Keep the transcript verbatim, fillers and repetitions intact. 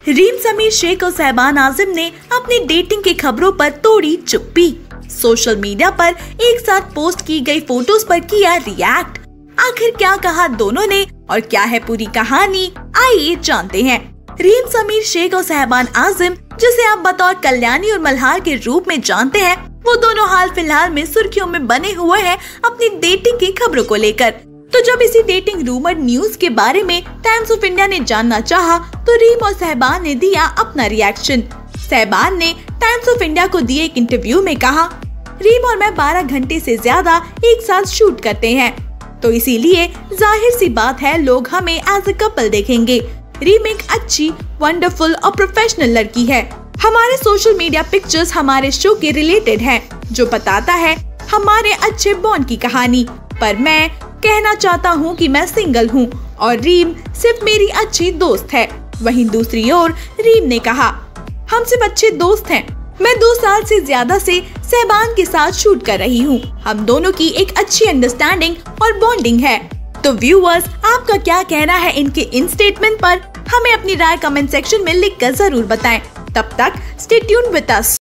रीम समीर शेख और सहबान आजिम ने अपनी डेटिंग की खबरों पर तोड़ी चुप्पी। सोशल मीडिया पर एक साथ पोस्ट की गई फोटोज पर किया रिएक्ट। आखिर क्या कहा दोनों ने और क्या है पूरी कहानी, आइए जानते हैं। रीम समीर शेख और सहबान आजिम, जिसे आप बतौर कल्याणी और मल्हार के रूप में जानते हैं, वो दोनों हाल फिलहाल में सुर्खियों में बने हुए हैं अपनी डेटिंग की खबरों को लेकर। तो जब इसी डेटिंग रूमर न्यूज के बारे में टाइम्स ऑफ इंडिया ने जानना चाहा, तो रीम और सहबान ने दिया अपना रिएक्शन। सहबान ने टाइम्स ऑफ इंडिया को दिए एक इंटरव्यू में कहा, रीम और मैं बारह घंटे से ज्यादा एक साथ शूट करते हैं, तो इसीलिए जाहिर सी बात है लोग हमें एज अ कपल देखेंगे। रीम एक अच्छी, वंडरफुल और प्रोफेशनल लड़की है। हमारे सोशल मीडिया पिक्चर्स हमारे शो के रिलेटेड हैं, जो बताता है हमारे अच्छे बॉन्ड की कहानी। पर मैं कहना चाहता हूँ कि मैं सिंगल हूँ और रीम सिर्फ मेरी अच्छी दोस्त है। वहीं दूसरी ओर रीम ने कहा, हम सिर्फ अच्छे दोस्त हैं। मैं दो साल से ज्यादा से सहबान के साथ शूट कर रही हूँ। हम दोनों की एक अच्छी अंडरस्टैंडिंग और बॉन्डिंग है। तो व्यूअर्स, आपका क्या कहना है इनके इन स्टेटमेंट पर? हमें अपनी राय कमेंट सेक्शन में लिखकर जरूर बताएं। तब तक स्टे ट्यून्ड विद अस।